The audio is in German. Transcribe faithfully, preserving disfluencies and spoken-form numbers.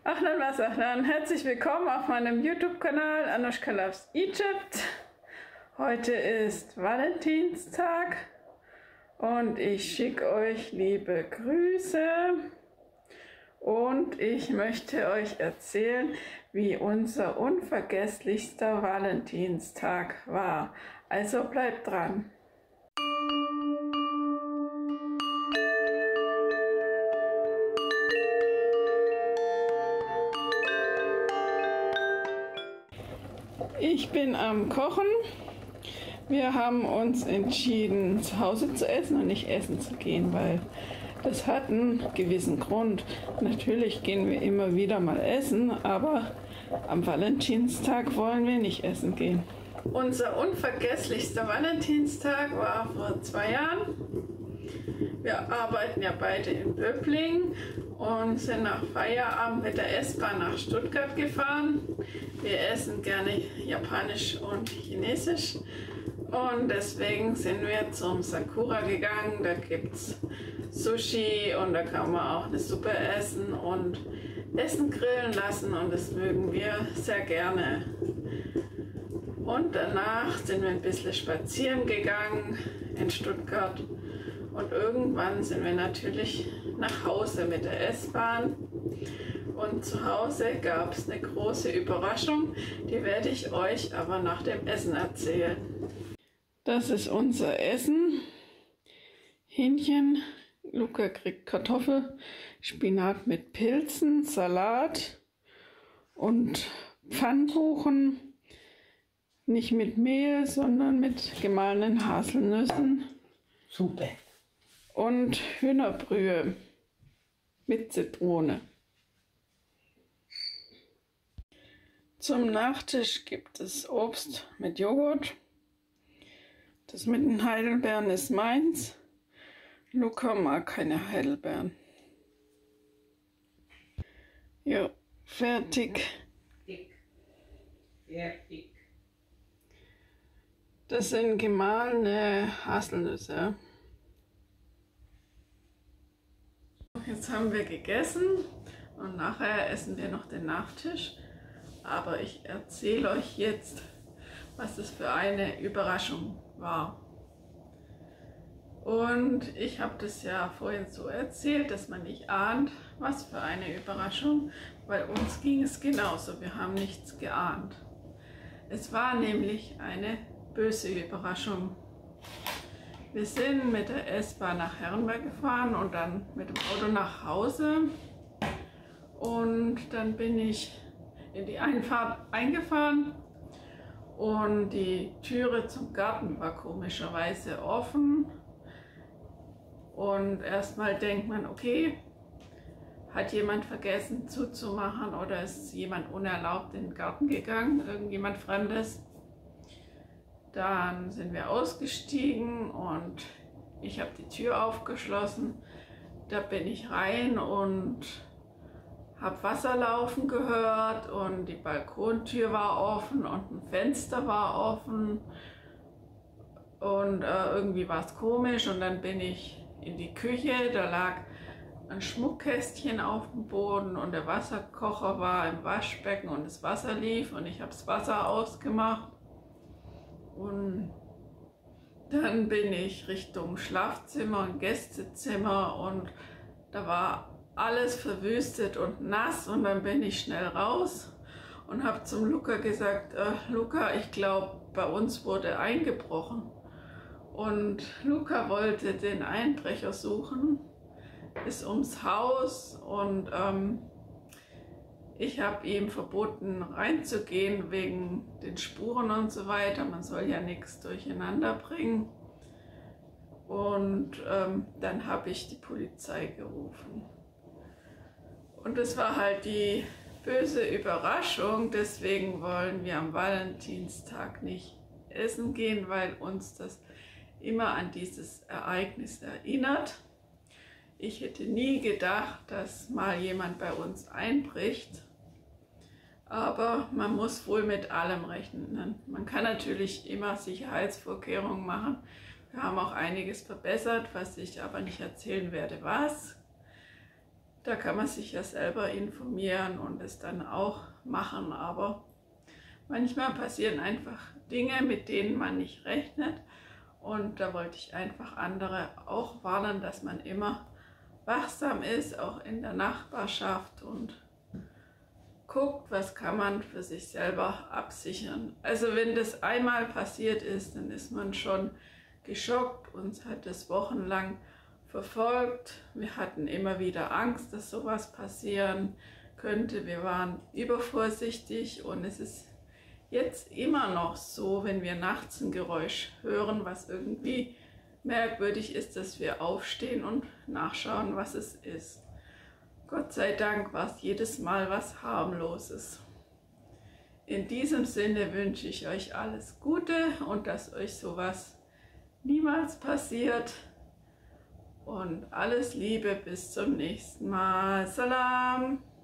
Ahlan was Ahlan, herzlich willkommen auf meinem YouTube-Kanal Anushka Loves Egypt. Heute ist Valentinstag und ich schicke euch liebe Grüße und ich möchte euch erzählen, wie unser unvergesslichster Valentinstag war. Also bleibt dran. Ich bin am Kochen. Wir haben uns entschieden, zu Hause zu essen und nicht essen zu gehen, weil das hat einen gewissen Grund. Natürlich gehen wir immer wieder mal essen, aber am Valentinstag wollen wir nicht essen gehen. Unser unvergesslichster Valentinstag war vor zwei Jahren. Wir arbeiten ja beide in Böblingen und sind nach Feierabend mit der S-Bahn nach Stuttgart gefahren. Wir essen gerne Japanisch und Chinesisch und deswegen sind wir zum Sakura gegangen. Da gibt es Sushi und da kann man auch eine Suppe essen und Essen grillen lassen und das mögen wir sehr gerne. Und danach sind wir ein bisschen spazieren gegangen in Stuttgart. Und irgendwann sind wir natürlich nach Hause mit der S-Bahn. Und zu Hause gab es eine große Überraschung, die werde ich euch aber nach dem Essen erzählen. Das ist unser Essen. Hähnchen, Luca kriegt Kartoffel, Spinat mit Pilzen, Salat und Pfannkuchen. Nicht mit Mehl, sondern mit gemahlenen Haselnüssen. Super. Und Hühnerbrühe mit Zitrone. Zum Nachtisch gibt es Obst mit Joghurt. Das mit den Heidelbeeren ist meins. Luca mag keine Heidelbeeren. Jo, fertig. Dick. Fertig. Das sind gemahlene Haselnüsse. Jetzt haben wir gegessen und nachher essen wir noch den Nachtisch. Aber ich erzähle euch jetzt, was es für eine Überraschung war. Und ich habe das ja vorhin so erzählt, dass man nicht ahnt, was für eine Überraschung. Bei uns ging es genauso, wir haben nichts geahnt. Es war nämlich eine böse Überraschung. Wir sind mit der S-Bahn nach Herrenberg gefahren und dann mit dem Auto nach Hause. Und dann bin ich in die Einfahrt eingefahren und die Türe zum Garten war komischerweise offen. Und erstmal denkt man, okay, hat jemand vergessen zuzumachen oder ist jemand unerlaubt in den Garten gegangen, irgendjemand Fremdes. Dann sind wir ausgestiegen und ich habe die Tür aufgeschlossen. Da bin ich rein und habe Wasser laufen gehört und die Balkontür war offen und ein Fenster war offen. Und äh, irgendwie war es komisch und dann bin ich in die Küche. Da lag ein Schmuckkästchen auf dem Boden und der Wasserkocher war im Waschbecken und das Wasser lief und ich habe das Wasser ausgemacht. Und dann bin ich Richtung Schlafzimmer und Gästezimmer und da war alles verwüstet und nass und dann bin ich schnell raus und habe zum Luca gesagt, äh, Luca, ich glaube, bei uns wurde eingebrochen. Und Luca wollte den Einbrecher suchen, ist ums Haus und ähm, ich habe ihm verboten reinzugehen wegen den Spuren und so weiter. Man soll ja nichts durcheinander bringen. Und ähm, dann habe ich die Polizei gerufen. Und es war halt die böse Überraschung. Deswegen wollen wir am Valentinstag nicht essen gehen, weil uns das immer an dieses Ereignis erinnert. Ich hätte nie gedacht, dass mal jemand bei uns einbricht, aber man muss wohl mit allem rechnen. Man kann natürlich immer Sicherheitsvorkehrungen machen. Wir haben auch einiges verbessert, was ich aber nicht erzählen werde, was. Da kann man sich ja selber informieren und es dann auch machen, aber manchmal passieren einfach Dinge, mit denen man nicht rechnet, und da wollte ich einfach andere auch warnen, dass man immer wachsam ist, auch in der Nachbarschaft, und guckt, was kann man für sich selber absichern. Also wenn das einmal passiert ist, dann ist man schon geschockt. Uns hat das wochenlang verfolgt. Wir hatten immer wieder Angst, dass sowas passieren könnte. Wir waren übervorsichtig, und es ist jetzt immer noch so, wenn wir nachts ein Geräusch hören, was irgendwie merkwürdig ist, dass wir aufstehen und nachschauen, was es ist. Gott sei Dank war es jedes Mal was Harmloses. In diesem Sinne wünsche ich euch alles Gute und dass euch sowas niemals passiert. Und alles Liebe, bis zum nächsten Mal. Salam!